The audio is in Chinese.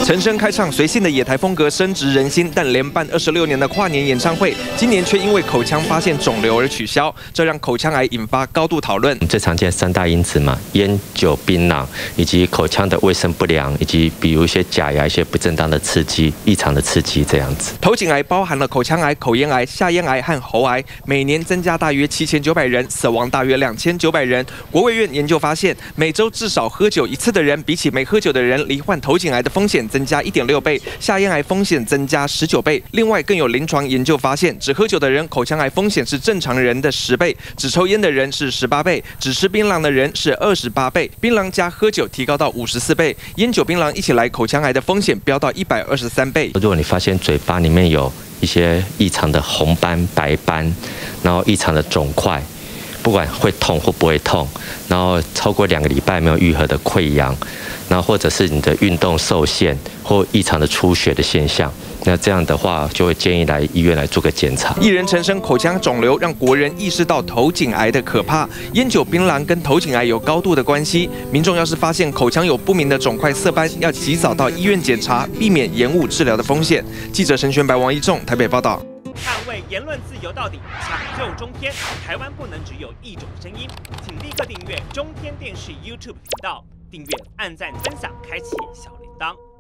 陈升开唱随性的野台风格深植人心，但连办26年的跨年演唱会，今年却因为口腔发现肿瘤而取消，这让口腔癌引发高度讨论。 最常见3大因子嘛，烟酒槟榔，以及口腔的卫生不良，以及比如一些假牙一些不正当的刺激、异常的刺激这样子。 头颈癌包含了口腔癌、口咽癌、下咽癌和喉癌，每年增加大约7900人，死亡大约2900人。国卫院研究发现，每周至少喝酒1次的人，比起没喝酒的人，罹患头颈癌的风险增加1.6倍，下咽癌风险增加19倍。另外，更有临床研究发现，只喝酒的人口腔癌风险是正常人的10倍，只抽烟的人是18倍，只吃槟榔的人是28倍，槟榔加喝酒提高到54倍，烟酒槟榔一起来，口腔癌的风险飙到123倍。 如果你发现嘴巴里面有一些异常的红斑、白斑，然后异常的肿块，不管会痛或不会痛，然后超过2个礼拜没有愈合的溃疡，然后或者是你的运动受限或异常的出血的现象，那这样的话就会建议来医院来做个检查。 艺人陈升口腔肿瘤让国人意识到头颈癌的可怕，烟酒槟榔跟头颈癌有高度的关系。民众要是发现口腔有不明的肿块色斑，要及早到医院检查，避免延误治疗的风险。记者陈玄白、王一仲台北报道。 捍卫言论自由到底，抢救中天，台湾不能只有一种声音，请立刻订阅中天电视 YouTube 频道，订阅、按赞、分享，开启小铃铛。